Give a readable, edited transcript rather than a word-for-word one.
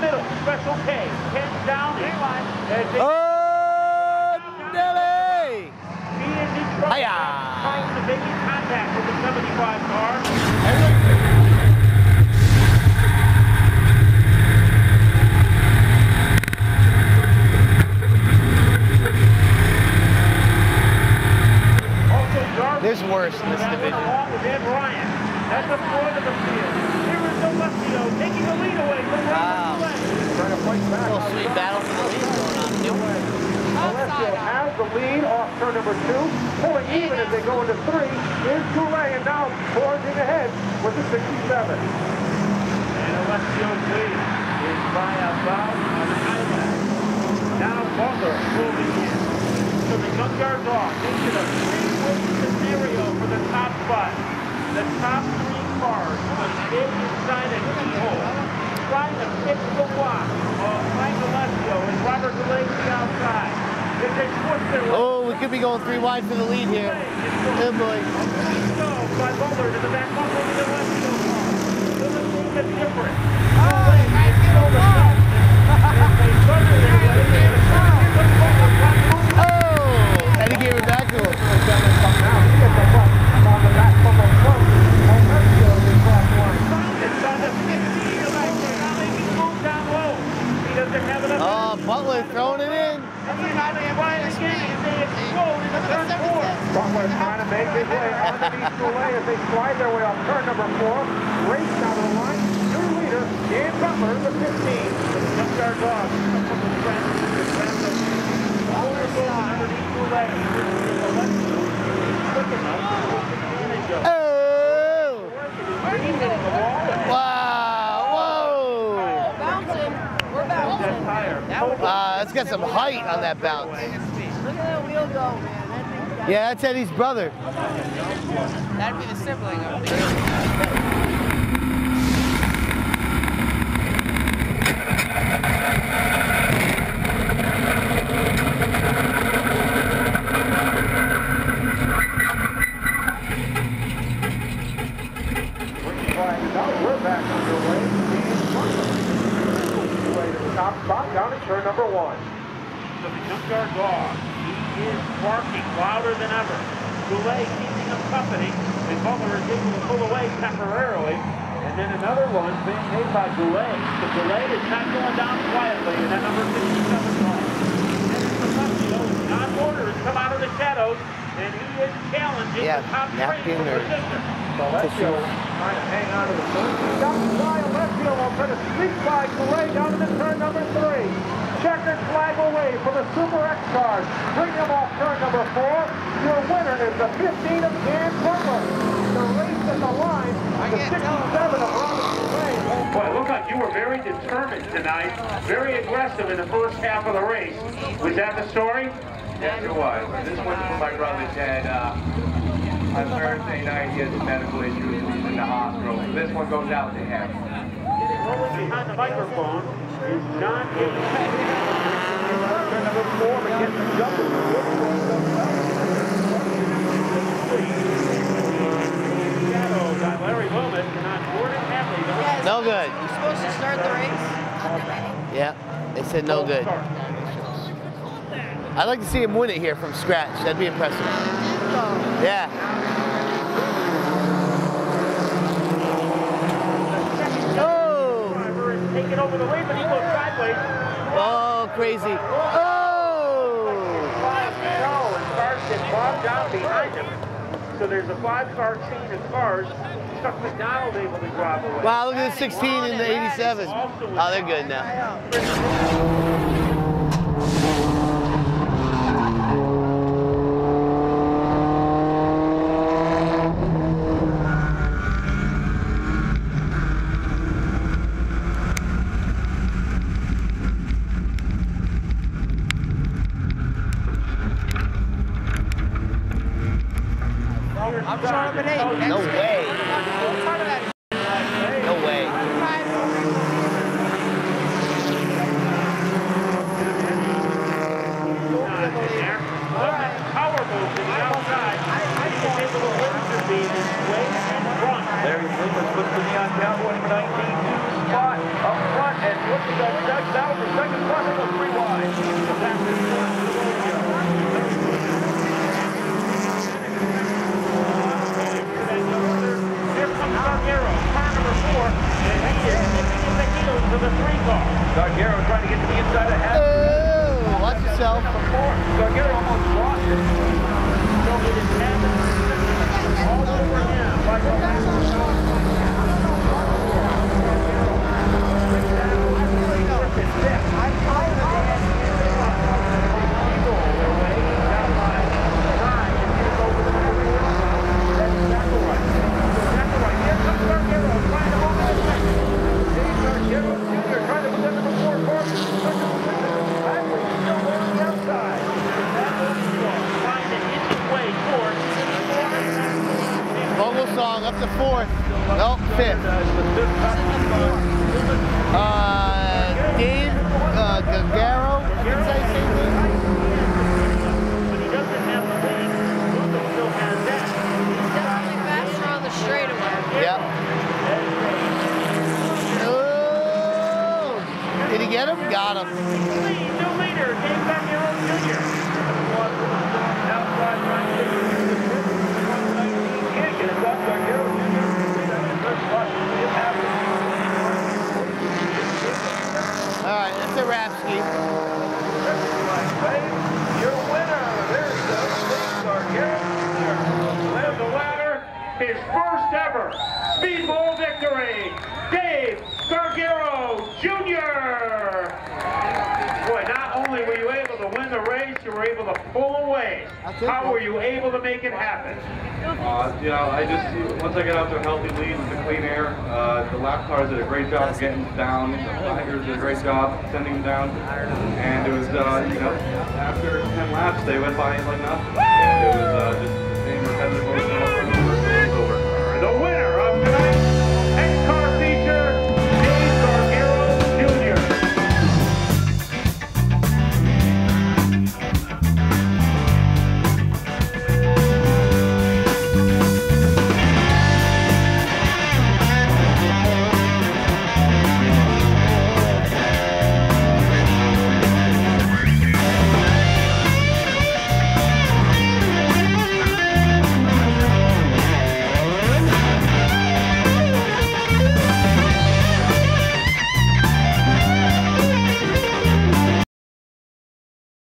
middle. Special K. Pins down. Oh, Nelly! He is in trouble. Trying to make contact with the 75 car. There's worse in this division. Along with Ed Ryan. That's the front of the field. Here is Alessio taking the lead away from Robert Goulet. Trying to fight back. A little sweet battle for the lead going on, too. Alessio has the lead off turn number 2. Pulling even as they go into 3 is Goulet, and now forging ahead with the 67. And Alessio's lead is by about an island. Now Butler moving in. So the junkyard's off. Makes it a three-way scenario for the top spot. The top 3 cars will stay inside a keyhole, trying to fix the block of Frank Alessio and Robert Goulet to the outside. If they push their way, Oh, we could be going 3 wide for the lead here. Good boy. go by Butler to the back bumper of the Alessio car. So the thing is different. Goulet is still the top. If they struggle their way, they have a chance to put Butler back on. Oh! And he gave it back to him. Now he gets the butt on the back bumper front. Alessio in class 1. It's on the 15 of Butler. Now they can move down low. He doesn't have enough. Oh, Butler throwing it in. And he's not trying again as they explode in the turn 4. Butler trying to make his way underneath Goulet as they slide their way off turn number 4. Race down the line. New leader, Dan Butler, the 15. Junkyard's off. From the front. The front of Butler goes underneath Goulet. Alessio is quick enough to take advantage of. Oh! He's hitting the wall. Wow! Whoa! Bouncing. We're bouncing. It's got some height on that bounce. Look at that wheel go, man. That thing's got Yeah, that's Eddie's brother. That'd be the sibling of the Now we're back underway. Way to the top spot down at turn number 1. So the junkyard's off. He is barking louder than ever. Goulet keeping him company, and Butler is able to pull away temporarily. And then another run being made by Goulet. So Goulet is not going down quietly in that number 57 car. Alessio, John Porter has come out of the shadows, and he is challenging the top 3 napkin for or position. Alessio trying to hang on to the front. Down by Alessio will try to sneak by Goulet down to turn number 3. Checkered flag away for the Super X cars. Bring them off turn number 4. Your winner is the 15 of Dan Butler. The race at the line, the 67 of Robert Goulet. Boy, it looked like you were very determined tonight, very aggressive in the first half of the race. Was that the story? Yes, it was. This one's for my brother Ted. On Thursday night, he has medical issues and he's in the hospital. So this one goes out to him. Rolling behind the microphone is John Higgins. Turn number 4, but gets the jump. Shadow by Larry Wilmot and on Gordon Hadley. No good. You're supposed to start the race? Yeah, they said no good. I'd like to see him win it here from scratch. That'd be impressive. Yeah. Oh! Driver is taking over the lead, but he goes sideways. Oh, crazy. Oh! And cars get bogged down behind him. So there's a 5-car chain of cars. Chuck McDonald able to drive away. Wow, look at the 16 and the 87. Oh, they're good now. I'm showing up at 8. No way. No way. Larry Wilmot puts the neon cowboy number 19 spot up front and looks at Gargaro trying to get to the inside of half. Oh, watch yourself. Gargaro almost lost it. So it is happening all over him. Like Song up to 4th. Nope, 5th. Dave Gargaro, I can say something. But he doesn't have the lead. Lugo still has that. He's definitely faster on the straightaway. Yep. Oh! Did he get him? Got him. New leader, Dave Gargaro Jr. Outside trying to all right, that's a wrap, Ski. Your winner, there's Gargaro Jr. There's the ladder, his first ever speedball victory, Dave Gargaro Jr. Boy, not only were you able to win the race, you were able to pull away. How were you able to make it happen? You know, once I got out to a healthy lead with the clean air, the lap cars did a great job of getting down. The Tigers did a great job sending them down. And it was, you know, after 10 laps, they went by like nothing. It was just